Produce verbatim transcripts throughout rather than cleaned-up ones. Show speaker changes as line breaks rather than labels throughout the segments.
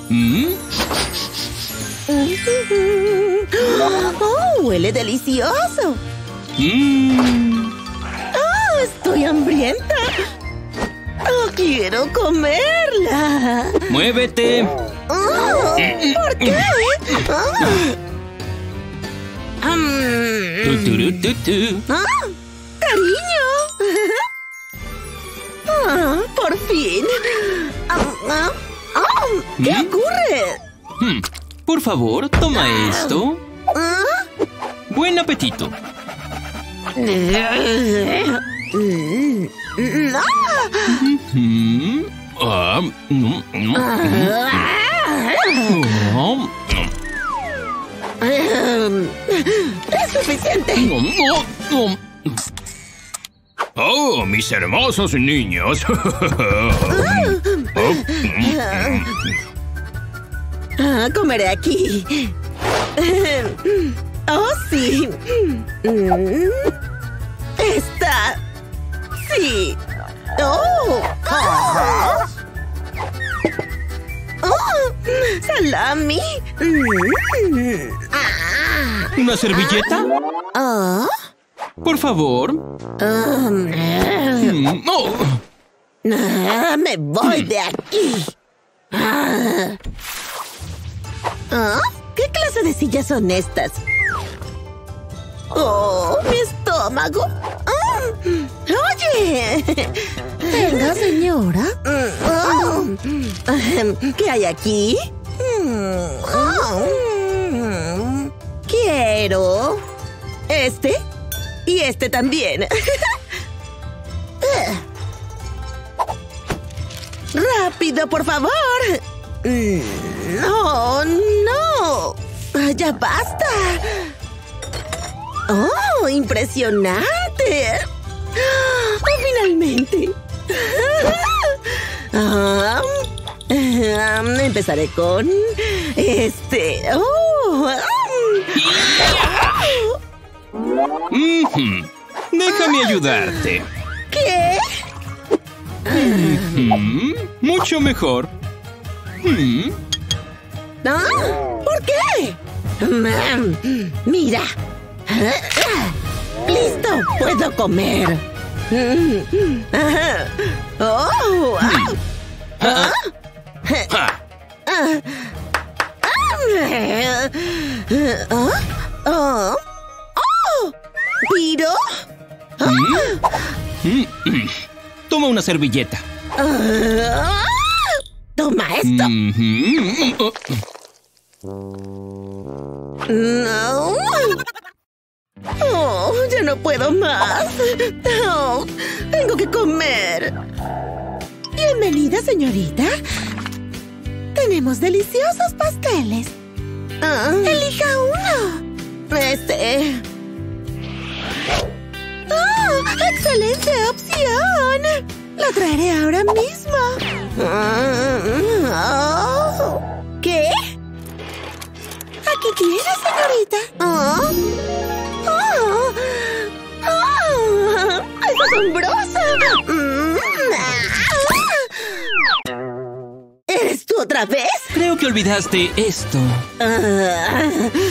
¿Mm?
¡Oh, huele delicioso!
Mm.
¡Oh, estoy hambrienta! ¡Oh, quiero comerla!
¡Muévete!
Oh, ¿por qué? Oh. Mm.
Tu, turu, tu, tu.
¡Ah! ¡Cariño! Ah, ¡por fin! Ah, ah, oh, ¿qué
¿Mm?
ocurre?
Hmm. Por favor, toma esto.
¿Ah?
¡Buen apetito!
Mm, ¡ah!
Mm. Ah, mm, mm, mm. Oh,
Um, ¡Es suficiente!
mm, oh, oh. ¡Oh, mis hermosos niños! Oh, mm,
Ah, comeré aquí. ¡Oh, sí! Mm, ¡Esta! ¡Sí! ¡Oh! ¡Oh! ¡Oh! ¡Salami! Mm. Ah.
¿Una servilleta?
¿Oh?
Por favor.
Um,
Mm, oh.
ah, ¡me voy de aquí! Ah. ¿Ah? ¿Qué clase de sillas son estas? ¡Oh, mi estómago! Ah, ¡oye! Venga, señora. Oh. ¿Qué hay aquí? Oh. Quiero este y este también. ¡Rápido, por favor! ¡No, no! ¡Ya basta! ¡Oh, impresionante! ¡Oh, finalmente! Ah, ah, empezaré con este. ¡Oh!
Mm-hmm. Déjame ayudarte.
¿Qué?
Mm, mucho mejor. Mm.
¿Ah? ¿Por qué? Mira. ¡Listo! ¡Puedo comer! ¡Oh!
Ah.
¿Ah?
Ah.
¿Ah? ¿Oh? ¿Oh? ¿Piro?
Mm, mm. Toma una servilleta.
Ah, ¡toma esto!
Mm-hmm. Oh.
¡No! ¡Oh, ya no puedo más! ¡Oh, tengo que comer! Bienvenida, señorita. Tenemos deliciosos pasteles. Ah, elija uno. Este. ¡Oh, excelente opción! Lo traeré ahora mismo. Oh. ¿Qué? Aquí tiene, señorita. Oh. Oh. Oh. ¡Es asombroso! Mm. ¿Eres tú otra vez?
Creo que olvidaste esto.
Ah.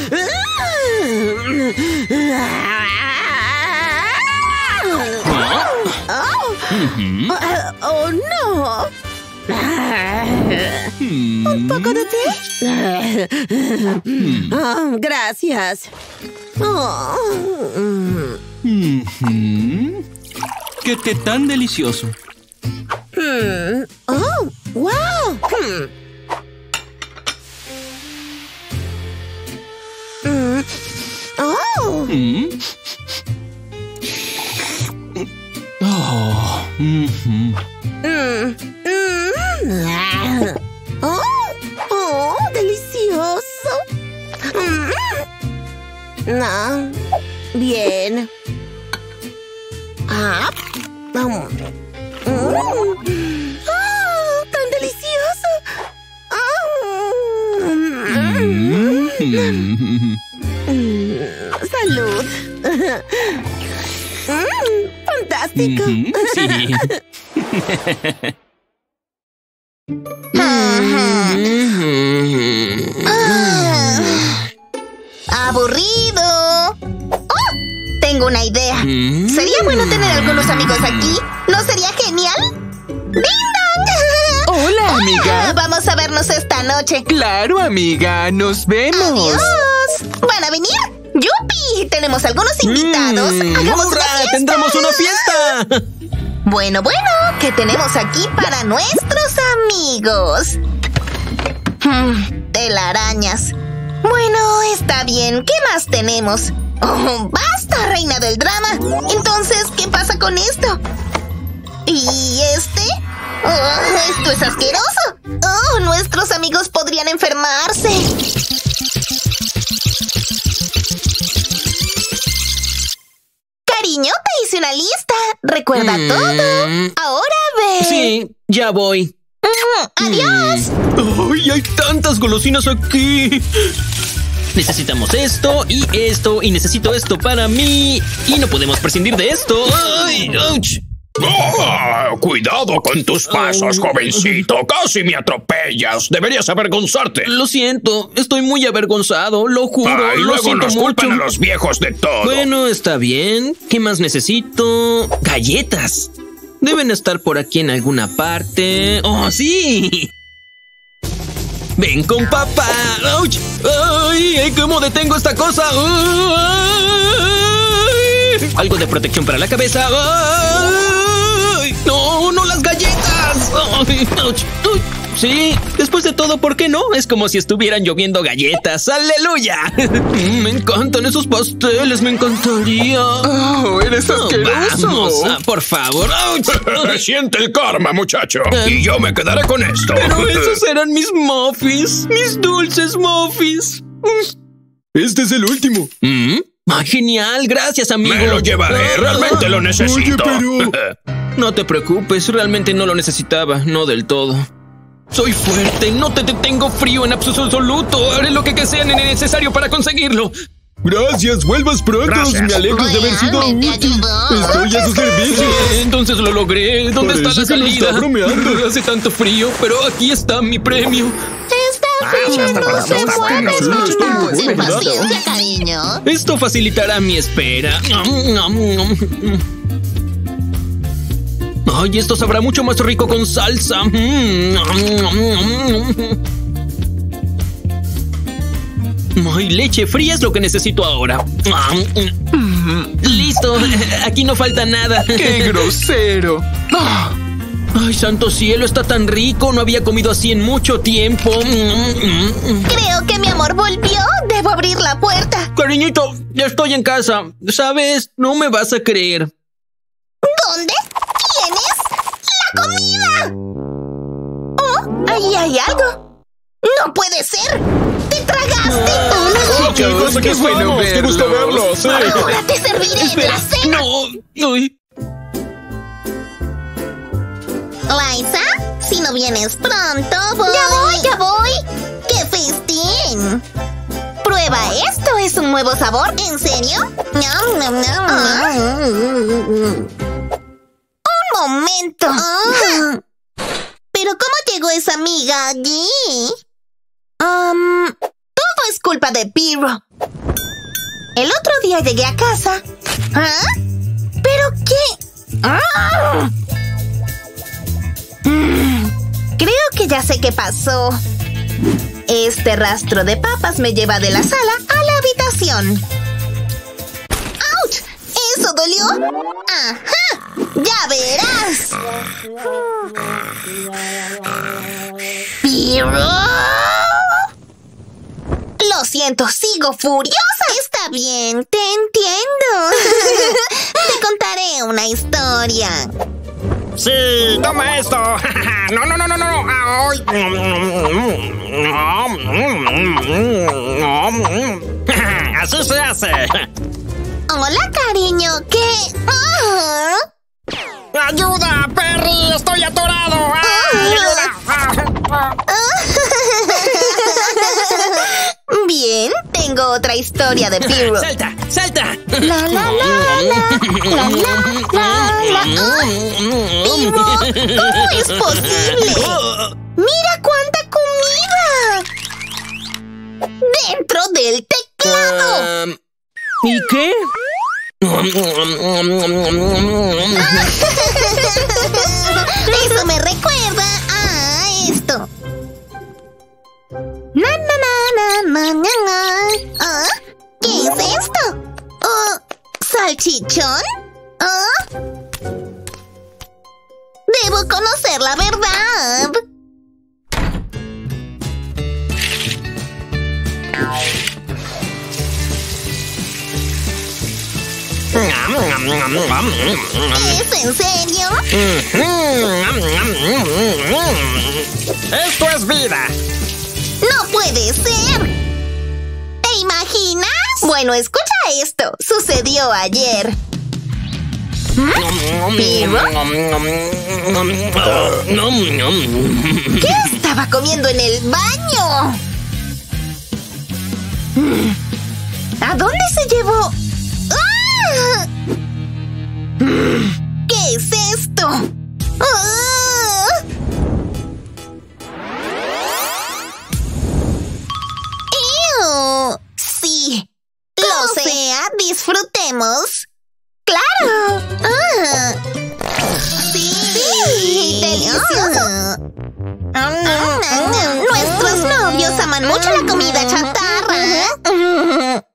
Oh.
Mm-hmm.
Ah, oh, no.
Mm.
¿Un poco de té?
Mm.
Oh, gracias. Oh.
Mm-hmm. ¡Qué té tan delicioso!
Hmm. Oh, wow. Hmm. Mm. Oh.
Mm. Oh. Mm-hmm.
Mm. Mm. Oh, oh, delicioso. Mm. No. Bien. Ah. Mm. Mm. ¡Oh, tan delicioso! Oh.
Mm-hmm.
Mm, ¡salud! Mm, ¡fantástico!
Mm-hmm. Sí.
Ajá. Ah, aburrido. ¡Oh! Tengo una idea.
Mm.
Sería bueno tener algunos amigos aquí. ¿No sería genial? ¡Ding dong!
Hola, amiga.
Vamos a vernos esta noche.
Claro, amiga. Nos vemos.
¡Adiós! ¿Van a venir? ¡Yupi! Tenemos algunos invitados.
Mm,
¡Hagamos
¡hurra!
una fiesta!
¡Tendremos una fiesta!
Bueno, bueno, ¿qué tenemos aquí para nuestros amigos? Hmm, telarañas. Bueno, está bien. ¿Qué más tenemos? Oh, ¡basta, reina del drama! Entonces, ¿qué pasa con esto? ¿Y este? Oh, ¡esto es asqueroso! ¡Oh, nuestros amigos podrían enfermarse! Cariño, te hice una lista. Recuerda
Mm.
todo. Ahora ve.
Sí, ya voy.
Mm, adiós.
¡Ay, hay tantas golosinas aquí! Necesitamos esto y esto y necesito esto para mí. Y no podemos prescindir de esto. ¡Ay! ¡Auch!
¡Oh! Cuidado con tus pasos,
Oh.
jovencito. Casi me atropellas. Deberías avergonzarte.
Lo siento, estoy muy avergonzado, lo juro,
Ah, y
lo
luego
siento
nos
mucho.
culpan a los viejos de todo.
Bueno, está bien. ¿Qué más necesito? Galletas. Deben estar por aquí en alguna parte. ¡Oh, sí! ¡Ven con papá! ¡Auch! ¡Ay! ¿Cómo detengo esta cosa? ¡Ay! Algo de protección para la cabeza. ¡Ay! ¡No! ¡No las galletas! ¡Ay! ¡Auch! ¡Ay! Sí, después de todo, ¿por qué no? Es como si estuvieran lloviendo galletas. ¡Aleluya! Me encantan esos pasteles, me encantaría.
Oh, eres
No,
asqueroso.
vamos, ah, por favor. ¡Auch!
Siente el karma, muchacho.
Em.
Y yo me quedaré con esto.
Pero esos eran mis muffins, mis dulces muffins.
Este es el último.
¿Mm? Ah, genial, gracias, amigo.
Me lo llevaré. Realmente lo necesito.
Oye,
No te preocupes, realmente no lo necesitaba, no del todo. Soy fuerte, no te, te tengo frío en absoluto. Haré lo que, que sea necesario para conseguirlo.
Gracias, vuelvas pronto.
Gracias.
Me alegro de haber sido
Realmente
útil.
ayudó.
Estoy a su servicio.
Entonces lo logré. ¿Dónde está
Parece
la
que lo
salida?
está bromeando.
Hace tanto frío, pero aquí está mi premio.
Está bien, no se
está
puede.
bien,
sí, estoy muy
Ten
bueno.
paciencia, cariño.
Esto facilitará mi espera. Ay, esto sabrá mucho más rico con salsa. Ay, leche fría es lo que necesito ahora. Listo, aquí no falta nada.
¡Qué grosero! Ah,
Ay, santo cielo, está tan rico. No había comido así en mucho tiempo.
Creo que mi amor volvió. Debo abrir la puerta.
Cariñito, ya estoy en casa. ¿Sabes? No me vas a creer.
¿Dónde tienes la comida? Oh, ahí hay algo. ¡No puede ser! ¡Te tragaste todo!
chicos, qué bueno verlos. ¡Qué gusto verlos! sí.
Ahora te serviré la cena.
No, ay.
Liza, si no vienes pronto, voy. Ya voy, ya voy. ¡Qué festín! Prueba esto, es un nuevo sabor. ¿En serio? Ñam, ñam, ñam. Ah. Un momento. Ah. ¿Pero cómo llegó esa amiga allí? Um, todo es culpa de Pirro. El otro día llegué a casa. ¿Ah? ¿Pero qué? ¡Ah! Mm, creo que ya sé qué pasó. Este rastro de papas me lleva de la sala a la habitación. ¡Auch! ¿Eso dolió? ¡Ajá! ¡Ya verás! ¿Pirro? Lo siento, sigo furiosa. Está bien, te entiendo. Te contaré una historia.
Sí, toma esto. No, no, no, no, no. Ay. Así se hace.
Hola, cariño, ¿qué? ¡Ah!
¡Ayuda, Perry! ¡Estoy atorado! ¡Ay, ayuda!
Bien, tengo otra historia de Pirro.
¡Salta! ¡Salta!
La la la la la la la la. ¡Ah! Pirro, ¿cómo es posible? Mira cuánta comida. ¡Claro!
Um, ¿Y qué?
Eso me recuerda a esto. Na, na, na, na, na, na. ¿Ah? ¿Qué es esto? ¿Oh, salchichón? ¿Ah? Debo conocer la verdad. ¿Es en serio?
¡Esto es vida!
¡No puede ser! ¿Te imaginas? Bueno, escucha esto. Sucedió ayer. ¿Qué estaba comiendo en el baño? ¿A dónde se llevó? ¡Ah! ¿Qué es esto? ¡Ah! ¡Ew! Sí, lo sea, disfrutemos. ¡Claro! ¡Ah! ¡Sí! ¡Sí! ¡Delicioso! Nuestros novios aman mucho la comida chatarra.